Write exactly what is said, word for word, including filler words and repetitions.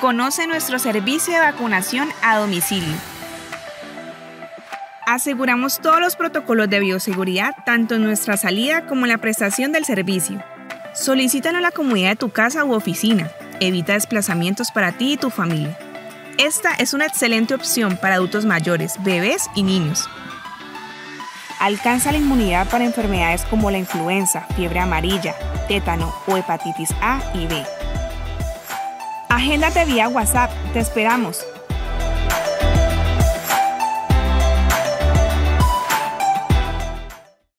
Conoce nuestro servicio de vacunación a domicilio. Aseguramos todos los protocolos de bioseguridad tanto en nuestra salida como en la prestación del servicio. Solicítalo en la comodidad de tu casa u oficina. Evita desplazamientos para ti y tu familia. Esta es una excelente opción para adultos mayores, bebés y niños. Alcanza la inmunidad para enfermedades como la influenza, fiebre amarilla, tétano o hepatitis A y B. Agéndate vía WhatsApp. Te esperamos.